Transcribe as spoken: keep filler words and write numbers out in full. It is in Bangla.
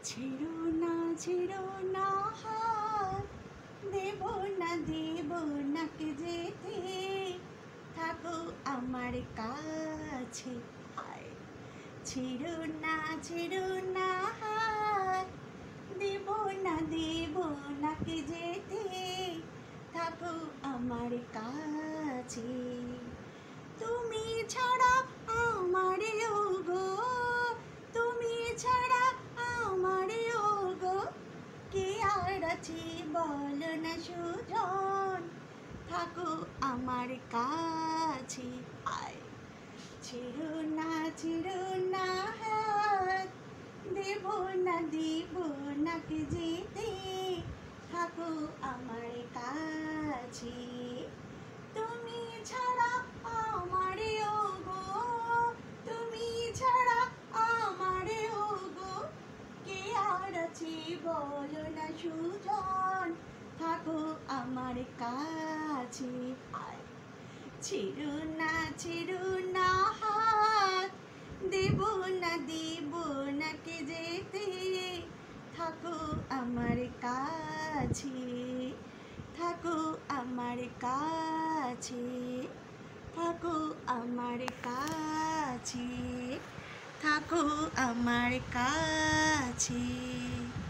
ছেড়ো না ছেড়ো না হাত, দেব না দেব না কে যেতে, থাকো আমার কাছে। আয় ছেড়ো না ছেড়ো না হাত, দেব না দেব না কে যেতে, থাকো আমার কাছে। তুমি ছাড়া আমার ওগো, তুমি ছাড়া আমার ওগো, কে আর আছে বলো না সুজন, থাকো আমার কাছে। আয় ছেড়ো না ছেড়ো না হাত, দেব না দেব না কে যেতে, থাকো আমার কাছে। তুমি ছাড়া আমার ওগো, তুমি ছাড়া আমার ওগো, কে আর আছে বলো না সুজন, থাকো আমার কাছে। আয় ছেড়ো না ছেড়ো না হাত, দেব না দেব না কে যেতে, থাকো আমার কাছে, থাকো আমার কাছে, থাকো আমার কাছে, থাকো আমার কাছে।